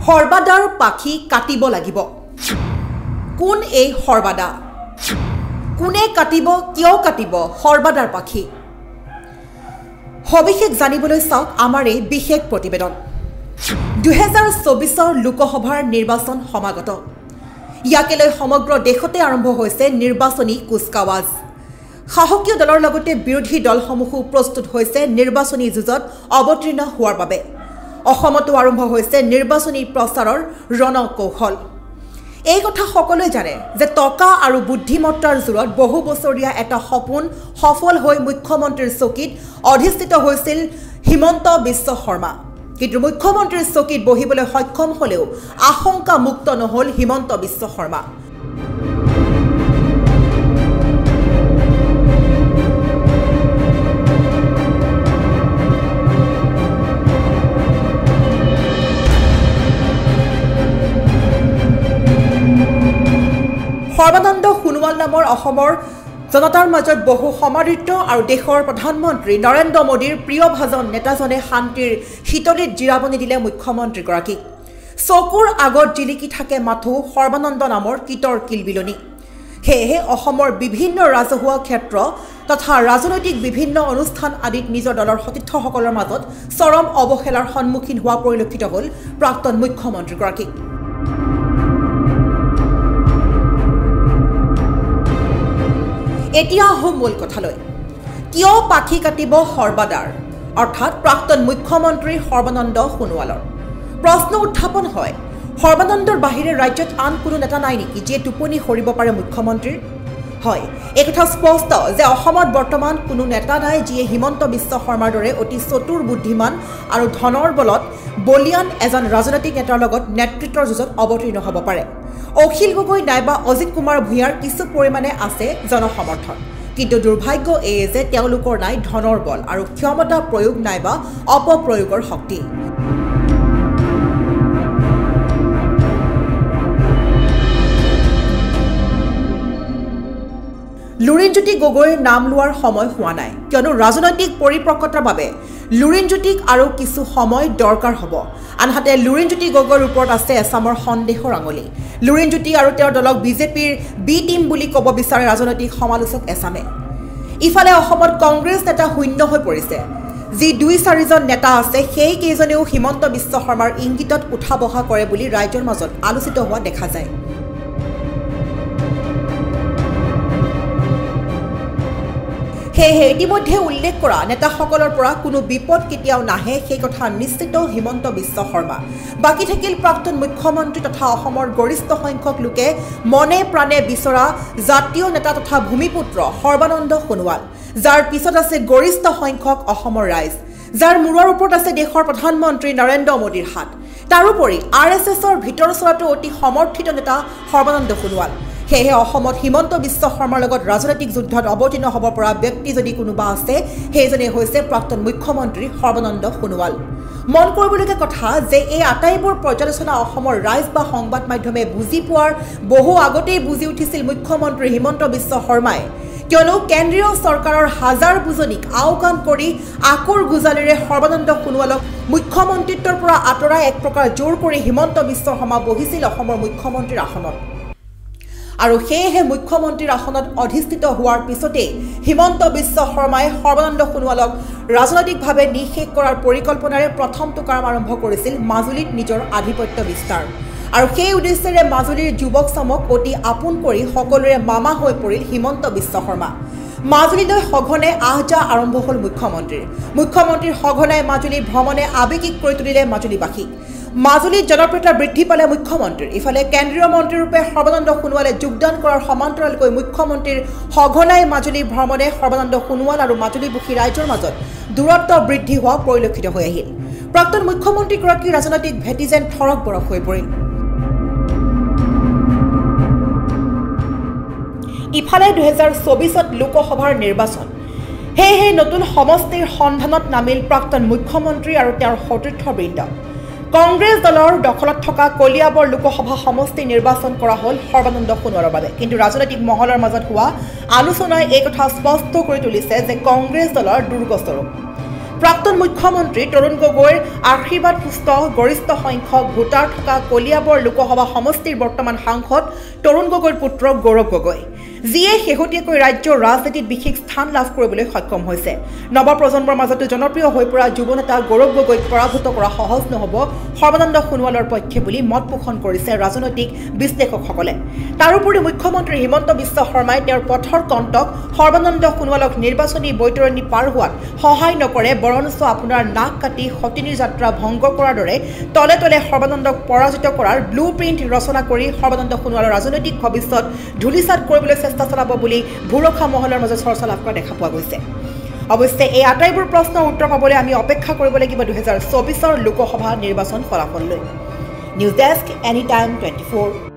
সৰ্বাদাৰ পাখি কাটিব লাগিব। কোন এই সৰ্বাদা? কোনে কাটিব, কিয় কাটিব সৰ্বাদাৰ পাখি? সবিশেষ জানিবলৈ চাওক আমাৰ এই বিশেষ প্ৰতিবেদন। 2024 লোকসভাৰ নিৰ্বাচন সমাগত। ইয়াকে লৈ সমগ্ৰ দেশতে আৰম্ভ হৈছে নিৰ্বাচনী কুচকাৱাজ। শাসকীয় দলৰ লগতে বিৰোধী দলসমূহো প্ৰস্তুত হৈছে নিৰ্বাচনী যুঁজত অৱতীৰ্ণ হোৱাৰ বাবে। অসমতো আৰম্ভ হৈছে নিৰ্বাচনী প্ৰচাৰৰ ৰণকৌশল। এই কথা সকলোৱে জানে যে টকা আৰু বুদ্ধিমত্তাৰ জোৰত বহু বছৰীয়া এটা সপোন সফল হৈ মুখ্যমন্ত্ৰীৰ চকীত অধিষ্ঠিত হৈছিল হিমন্ত বিশ্ব শৰ্মা। কিন্তু মুখ্যমন্ত্ৰীৰ চকীত বহিবলৈ সক্ষম হ'লেও আশংকা মুক্ত নহ'ল হিমন্ত বিশ্ব শৰ্মা। সৰ্বানন্দ সোণোৱাল নামৰ অসমৰ জনতাৰ মাজত বহু সমাদৃত আৰু দেশৰ প্ৰধানমন্ত্ৰী নৰেন্দ্ৰ মোদীৰ প্ৰিয়ভাজন নেতাজনে শান্তিৰ শীতলীত জিৰাবনি দিলে মুখ্যমন্ত্ৰীগৰাকীক। চকুৰ আগত জিলিকি থাকে মাথো সৰ্বানন্দ নামৰ কীটৰ কিলবিলনি। সেয়েহে অসমৰ বিভিন্ন ৰাজহুৱা ক্ষেত্ৰ তথা ৰাজনৈতিক বিভিন্ন অনুষ্ঠান আদিত নিজৰ দলৰ সতীৰ্থসকলৰ মাজত চৰম অৱহেলাৰ সন্মুখীন হোৱা পৰিলক্ষিত হ'ল প্ৰাক্তন মুখ্যমন্ত্ৰীগৰাকীক। এতিয়া আহোঁ মূল কথালৈ। কিয় পাখি কাটিব সৰ্বাদাৰ, অৰ্থাৎ প্ৰাক্তন মুখ্যমন্ত্ৰী সৰ্বানন্দ সোণোৱালৰ? প্ৰশ্ন উত্থাপন হয়, সৰ্বানন্দৰ বাহিৰে ৰাজ্যত আন কোনো নেতা নাই নেকি যিয়ে টোপনি সৰিব পাৰে মুখ্যমন্ত্ৰীৰ? হয়, এই কথা স্পষ্ট যে অসমত বৰ্তমান কোনো নেতা নাই যিয়ে হিমন্ত বিশ্ব শৰ্মাৰ দৰে অতি চতুৰ বুদ্ধিমান আৰু ধনৰ বলত বলিয়ান এজন ৰাজনৈতিক নেতাৰ লগত নেতৃত্বৰ যুঁজত অৱতীৰ্ণ হ'ব পাৰে। অখিল গগৈ নাইবা অজিত কুমাৰ ভূঞাৰ কিছু পৰিমাণে আছে জনসমৰ্থন, কিন্তু দুৰ্ভাগ্য এয়ে যে তেওঁলোকৰ নাই ধনৰ বল আৰু ক্ষমতা প্ৰয়োগ নাইবা অপপ্ৰয়োগৰ শক্তি। লুৰিণজ্যোতি গগৈৰ নাম লোৱাৰ সময় হোৱা নাই, কিয়নো ৰাজনৈতিক পৰিপক্কতাৰ বাবে লুৰিণজ্যোতিক আৰু কিছু সময় দৰকাৰ হ'ব। আনহাতে লুৰিণজ্যোতি গগৈৰ ওপৰত আছে এছামৰ সন্দেহৰ আঙুলি। লুৰিণজ্যোতি আৰু তেওঁৰ দলক বিজেপিৰ বি টিম বুলি ক'ব বিচাৰে ৰাজনৈতিক সমালোচক এছামে। ইফালে অসমত কংগ্ৰেছ নেতা শূন্য হৈ পৰিছে। যি 2-4জন নেতা আছে সেই কেইজনেও হিমন্ত বিশ্ব শৰ্মাৰ ইংগিতত উঠা বহা কৰে বুলি ৰাইজৰ মাজত আলোচিত হোৱা দেখা যায়। সেয়েহে ইতিমধ্যে উল্লেখ কৰা নেতাসকলৰ পৰা কোনো বিপদ কেতিয়াও নাহে সেই কথা নিশ্চিত হিমন্ত বিশ্ব শৰ্মা। বাকী থাকিল প্ৰাক্তন মুখ্যমন্ত্ৰী তথা অসমৰ গৰিষ্ঠ সংখ্যক লোকে মনে প্ৰাণে বিচৰা জাতীয় নেতা তথা ভূমিপুত্ৰ সৰ্বানন্দ সোণোৱাল, যাৰ পিছত আছে গৰিষ্ঠ সংখ্যক অসমৰ ৰাইজ, যাৰ মূৰৰ ওপৰত আছে দেশৰ প্ৰধানমন্ত্ৰী নৰেন্দ্ৰ মোদীৰ হাত। তাৰোপৰি RSSৰ ভিতৰ চৰাটো অতি সমৰ্থিত নেতা সৰ্বানন্দ সোণোৱাল। সেয়েহে অসমত হিমন্ত বিশ্ব শৰ্মাৰ লগত ৰাজনৈতিক যুদ্ধত অৱতীৰ্ণ হ'ব পৰা ব্যক্তি যদি কোনোবা আছে সেইজনেই হৈছে প্ৰাক্তন মুখ্যমন্ত্ৰী সৰ্বানন্দ সোণোৱাল। মন কৰিবলগীয়া কথা যে এই আটাইবোৰ পৰ্যালোচনা অসমৰ ৰাইজ বা সংবাদ মাধ্যমে বুজি পোৱাৰ বহু আগতেই বুজি উঠিছিল মুখ্যমন্ত্ৰী হিমন্ত বিশ্ব শৰ্মাই, কিয়নো কেন্দ্ৰীয় চৰকাৰৰ হাজাৰ বুজনিক আওকাণ কৰি আকুৰ গুজালিৰে সৰ্বানন্দ সোণোৱালক মুখ্যমন্ত্ৰীত্বৰ পৰা আঁতৰাই এক প্ৰকাৰ জোৰ কৰি হিমন্ত বিশ্ব শৰ্মা বহিছিল অসমৰ মুখ্যমন্ত্ৰীৰ আসনত। আৰু সেয়েহে মুখ্যমন্ত্ৰীৰ আসনত অধিষ্ঠিত হোৱাৰ পিছতেই হিমন্ত বিশ্ব শৰ্মাই সৰ্বানন্দ সোণোৱালক ৰাজনৈতিকভাৱে নিঃশেষ কৰাৰ পৰিকল্পনাৰে প্ৰথমটো কাম আৰম্ভ কৰিছিল মাজুলীত নিজৰ আধিপত্য বিস্তাৰ। আৰু সেই উদ্দেশ্যেৰে মাজুলীৰ যুৱক চামক অতি আপোন কৰি সকলোৰে মামা হৈ পৰিল হিমন্ত বিশ্ব শৰ্মা। মাজুলীলৈ সঘনে আহ-যাহ আৰম্ভ হ'ল মুখ্যমন্ত্ৰীৰ সঘনাই মাজুলী ভ্ৰমণে আৱেগিক কৰি তুলিলে মাজুলীবাসীক। মাজুলীত জনপ্ৰিয়তা বৃদ্ধি পালে মুখ্যমন্ত্ৰীৰ। ইফালে কেন্দ্ৰীয় মন্ত্ৰীৰূপে সৰ্বানন্দ সোণোৱালে যোগদান কৰাৰ সমান্তৰালকৈ মুখ্যমন্ত্ৰীৰ সঘনাই মাজুলী ভ্ৰমণে সৰ্বানন্দ সোণোৱাল আৰু মাজুলীবাসী ৰাইজৰ মাজত দূৰত্ব বৃদ্ধি হোৱা পৰিলক্ষিত হৈ আহিল। প্ৰাক্তন মুখ্যমন্ত্ৰীগৰাকীৰ ৰাজনৈতিক ভেটি যেন থৰক বৰক হৈ পৰিল। ইফালে 2024 লোকসভাৰ নিৰ্বাচন। সেয়েহে নতুন সমষ্টিৰ সন্ধানত নামিল প্ৰাক্তন মুখ্যমন্ত্ৰী আৰু তেওঁৰ সতীৰ্থবৃন্দ। কংগ্ৰেছ দলৰ দখলত থকা কলিয়াবৰ লোকসভা সমষ্টি নিৰ্বাচন কৰা হ'ল সৰ্বানন্দ সোণোৱালৰ বাবে। কিন্তু ৰাজনৈতিক মহলৰ মাজত হোৱা আলোচনাই এই কথা স্পষ্ট কৰি তুলিছে যে কংগ্ৰেছ দলৰ দুৰ্গস্বৰূপ। প্ৰাক্তন মুখ্যমন্ত্ৰী তৰুণ গগৈৰ আশীৰ্বাদ পুষ্ট গৰিষ্ঠ সংখ্যক ভোটাৰ থকা কলিয়াবৰ লোকসভা সমষ্টিৰ বৰ্তমান সাংসদ তৰুণ গগৈৰ পুত্ৰ গৌৰৱ গগৈ, যিয়ে শেহতীয়াকৈ ৰাজ্যৰ ৰাজনীতিত বিশেষ স্থান লাভ কৰিবলৈ সক্ষম হৈছে। নৱপ্ৰজন্মৰ মাজতো জনপ্ৰিয় হৈ পৰা যুৱনেতা গৌৰৱ গগৈক পৰাভূত কৰা সহজ নহ'ব সৰ্বানন্দ সোণোৱালৰ পক্ষে বুলি মত পোষণ কৰিছে ৰাজনৈতিক বিশ্লেষকসকলে। তাৰোপৰি মুখ্যমন্ত্ৰী হিমন্ত বিশ্ব শৰ্মাই তেওঁৰ পথৰ কণ্টক সৰ্বানন্দ সোণোৱালক নিৰ্বাচনী বৈতৰণি পাৰ হোৱাত সহায় নকৰে, বৰঞ্চ আপোনাৰ নাক কাটি সতিনীৰ যাত্ৰা ভংগ কৰাৰ দৰে তলে তলে সৰ্বানন্দক পৰাজিত কৰাৰ ব্লু প্ৰিণ্ট ৰচনা কৰি সৰ্বানন্দ সোণোৱালৰ ৰাজনৈতিক ভৱিষ্যত ধূলিসাৎ কৰিবলৈ চেষ্টা চলাব বুলি ভুৰখা মহলৰ মাজত চৰ্চা লাভ কৰা দেখা পোৱা গৈছে। অৱশ্যে এই আটাইবোৰ প্ৰশ্নৰ উত্তৰ পাবলৈ আমি অপেক্ষা কৰিব লাগিব 2024 লোকসভা নিৰ্বাচন ফলাফললৈ। News desk, any time 24।